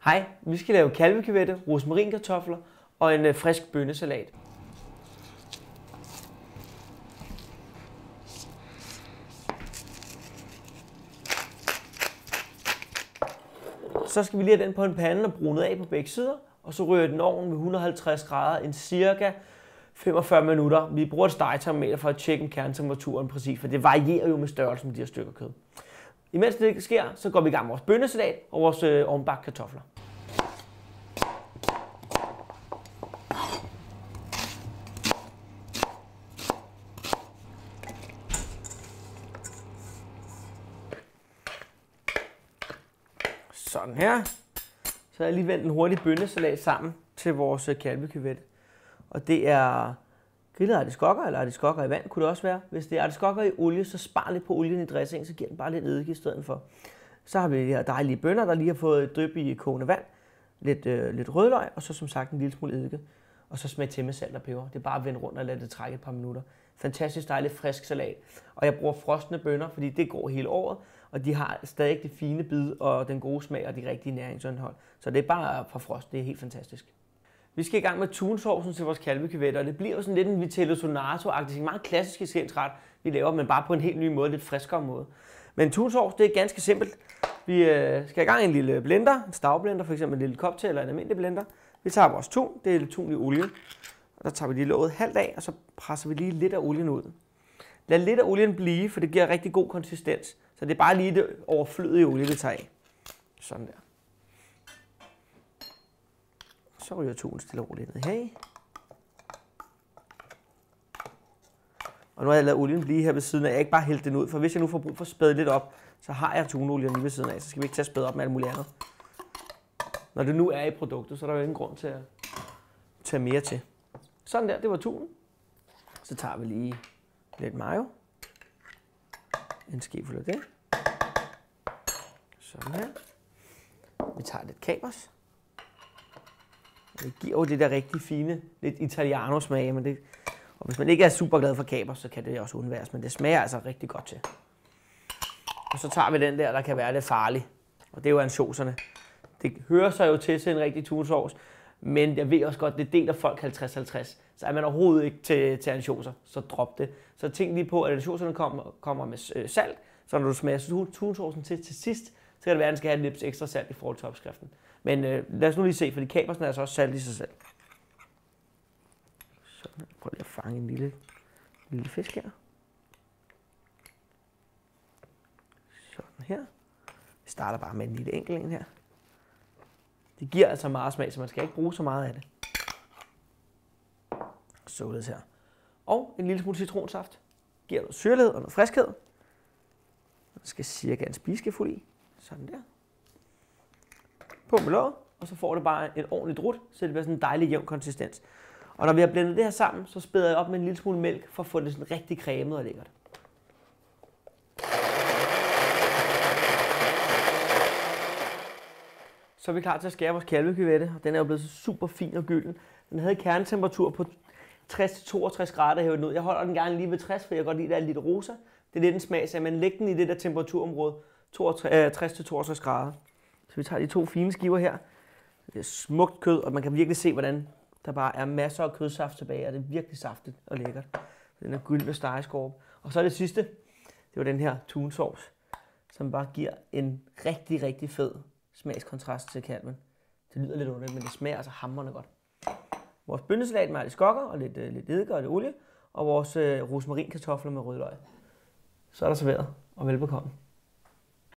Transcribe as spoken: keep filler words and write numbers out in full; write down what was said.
Hej, vi skal lave kalvekuvette, rosmarinkartofler og en øh, frisk bønnesalat. Så skal vi lige have den på en pande og brunet af på begge sider, og så rører den ovnen ved et hundrede og halvtreds grader en cirka femogfyrre minutter. Vi bruger et stegetermometer for at tjekke kernetemperaturen præcis, for det varierer jo med størrelsen med de her stykker kød. Imens det sker, så går vi i gang med vores bønnesalat og vores øh, ovnbagte kartofler. Sådan her. Så har jeg lige vendt en hurtig bønnesalat sammen til vores kalvekuvette. Og det er grillet artiskokker, eller artiskokker i vand kunne det også være. Hvis det er artiskokker i olie, så spar lidt på olien i dressingen, så giver den bare lidt eddike i stedet for. Så har vi de her dejlige bønner, der lige har fået et dryp i kogende vand. Lidt, øh, lidt rødløg, og så som sagt en lille smule eddike. Og så smag til med salt og peber. Det er bare at vende rundt og lade det trække et par minutter. Fantastisk dejlig frisk salat. Og jeg bruger frosne bønner, fordi det går hele året. Og de har stadig det fine bid og den gode smag og de rigtige næringsindhold. Så det er bare fra frost. Det er helt fantastisk. Vi skal i gang med tunsovsen til vores kalvekuvette, og det bliver jo sådan lidt en vitello tonato-agtig, en meget klassisk italiensk ret, vi laver, men bare på en helt ny måde, lidt friskere måde. Men tunsovs, det er ganske simpelt. Vi øh, skal i gang i en lille blender, en stavblender, for eksempel en lille cocktail eller en almindelig blender. Vi tager vores tun, det er lidt tun i olie, og der tager vi lige låget halvt af, og så presser vi lige lidt af olien ud. Lad lidt af olien blive, for det giver rigtig god konsistens. Så det er bare lige det overflødige olie, vi tager af. Sådan der. Så ryger tunen stille og roligt ned her. Og nu har jeg ladet olien blive her ved siden af. Jeg har ikke bare hældt den ud, for hvis jeg nu får brug for at spæde lidt op, så har jeg tunolien lige ved siden af, så skal vi ikke tage spæde op med alt muligt andet. Når det nu er i produktet, så er der jo ingen grund til at tage mere til. Sådan der, det var tunen. Så tager vi lige lidt mayo. En skefuld af det. Sådan her. Vi tager lidt kapers. Det giver jo det der rigtig fine, lidt italiano-smag, men det, og hvis man ikke er super glad for kapers, så kan det også undværes, men det smager altså rigtig godt til. Og så tager vi den der, der kan være lidt farlig, og det er jo ansjoserne. Det hører sig jo til til en rigtig tunesauce, men jeg ved også godt, det deler folk halvtreds halvtreds. Så er man overhovedet ikke til, til ansjoser, så drop det. Så tænk lige på, at ansjoserne kommer, kommer med salt, så når du smager tunesaucen til til sidst, så kan det være, at den skal have lidt ekstra salt i forhold til opskriften. Men øh, lad os nu lige se, fordi kapersen er altså også salt i sig selv. Så prøv lige at fange en lille, lille fisk her. Sådan her. Vi starter bare med en lille enkelt en her. Det giver altså meget smag, så man skal ikke bruge så meget af det. Således her. Og en lille smule citronsaft. Giver noget syrlighed og noget friskhed. Der skal cirka en spiseskefuld i. Sådan der. På med låget, og så får det bare en ordentlig drut, så det bliver sådan en dejlig jævn konsistens. Og når vi har blendet det her sammen, så spæder jeg op med en lille smule mælk, for at få det sådan rigtig cremet og lækkert. Så er vi klar til at skære vores kalvekuvette, og den er jo blevet så super fin og gylden. Den havde kernetemperatur på tres til toogtres grader hævet ud. Jeg holder den gerne lige ved tres, for jeg kan godt lide, at der er lidt rosa. Det er lidt en smagsag, men læg den i det der temperaturområde, tres til toogtres grader. Så vi tager de to fine skiver her. Det er smukt kød, og man kan virkelig se, hvordan der bare er masser af kødsaft tilbage, og det er virkelig saftigt og lækkert. Den er gyldne stegeskorpe. Og så er det sidste, det var den her tunsauce, som bare giver en rigtig, rigtig fed smagskontrast til kalven. Det lyder lidt underligt, men det smager altså hamrende godt. Vores bønnesalat med artiskokker og lidt, lidt eddike og lidt olie, og vores øh, rosmarinkartofler med rødløg. Så er der serveret, og velbekomme.